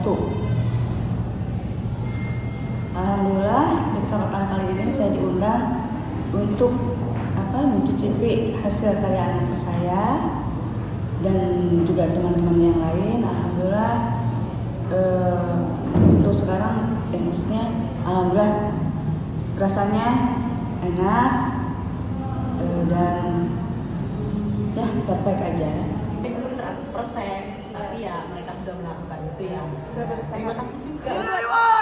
Alhamdulillah di kesempatan kali ini saya diundang untuk mencicipi hasil karya anak saya dan juga teman-teman yang lain. Alhamdulillah untuk sekarang maksudnya alhamdulillah rasanya enak dan ya baik-baik aja. Belum 100%, tapi ya mereka sudah melakukan itu ya. Terima kasih juga.